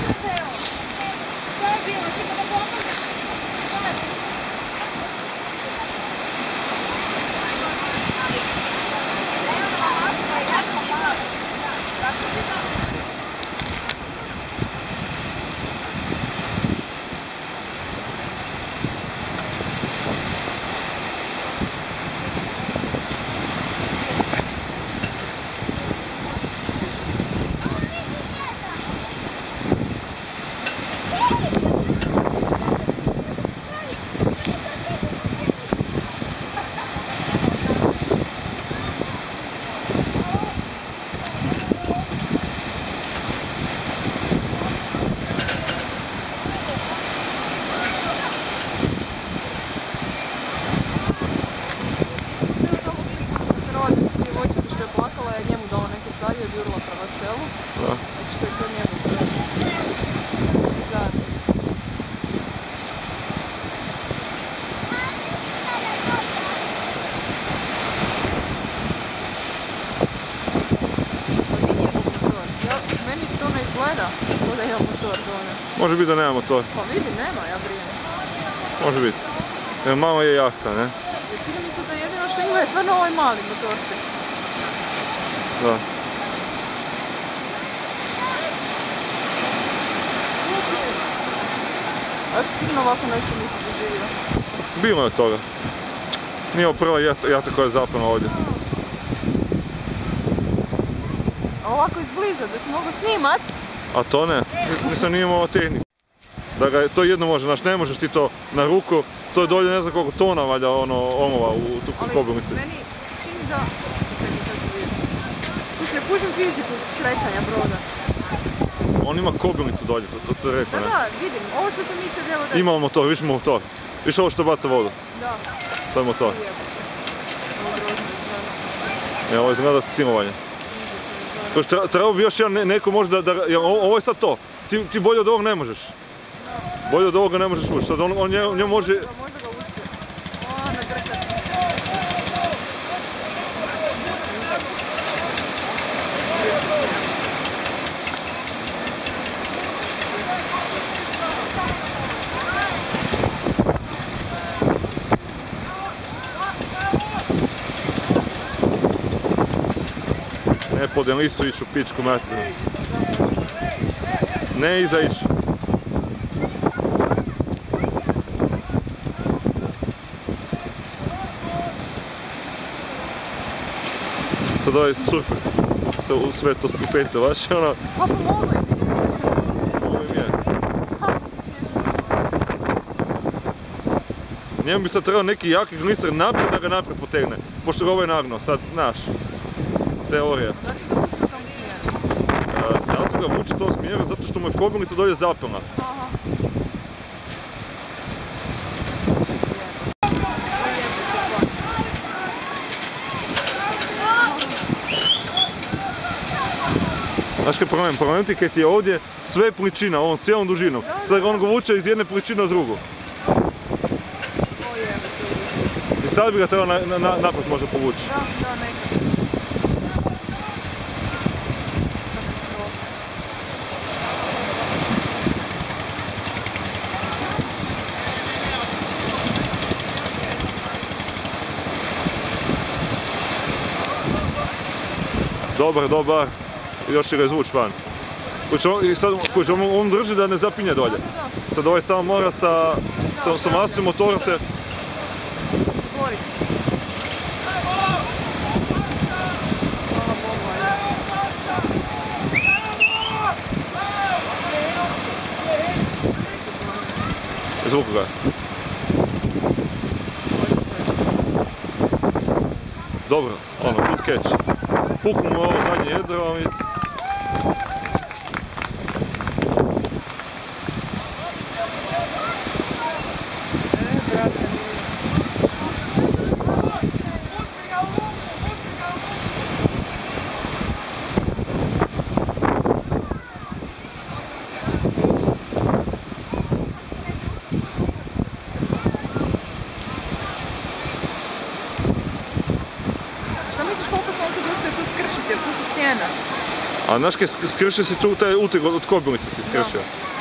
Može biti da nema motor. Pa vidi, nema, ja brinem. Može biti. Jer malo je jahta, ne? Čini mi se da jedino što ima je stvarno ovaj mali motorček. Da. A ti sigurno ovako nešto nisi doživio? Bilo je toga. Nije ovo prva jahta koja je zapala ovdje. A ovako izbliza, da si mogu snimat? A to ne, nisam nije imao tehniku. Da ga to jedno može, znaš, ne možeš ti to na ruku, to je dolje ne znam koliko tona valja omova u tu kobilnici. Ali meni čini da... Čekaj, sad ću vidjeti. Slušaj, kužim fiziku kretanja broda. On ima kobilnicu dolje, to se rekao, ne? Da, vidim, ovo što se miče lijevo desno. Ima motor, viš motor. Viš ovo što baca vodu. Da. To je motor. Ovo izgleda silovanje. Trebao bi još jedan neko možda da... Ovo je sad to. Ti bolje od ovog ne možeš. Bolje od ovoga ne možeš ući. Sad on njemu može... Možda ga uspije. O, nagrkat. Ne podem listu ići u pičku materinu. Ne iza ići. Sad ovaj surfer se u sve to upete vaše, ono... Pa pomogu je. Ovo im je. Njemu bi sad trebao neki jaki gliser naprijed da ga naprijed potegne. Pošto ga ovaj nagnuo, sad, znaš. Teorija. Zato ga vuče u tom smjeru, zato što mu je kobilnica dolje zapalna. Znaš kaj problem? Problem ti kad je ovdje sve pličina, ovom cijelom dužinom. Sad on ga vuče iz jedne pličine u drugu. I sad bi ga trebao naprijed možda povući. Da, nekad. Dobar. Još će ga izvući van. I sad on drži da ne zapinje dolje. Sad ovaj samo mora sa masnim motorom se... Izvuku ga. Dobro, good catch. Puknu mu ovo zadnje jedro i... Šta misliš koliko sam se uspio tu skršiti, jer tu su stijena? A znaš kaj skršio si tu taj uteg od kobilice si skršio?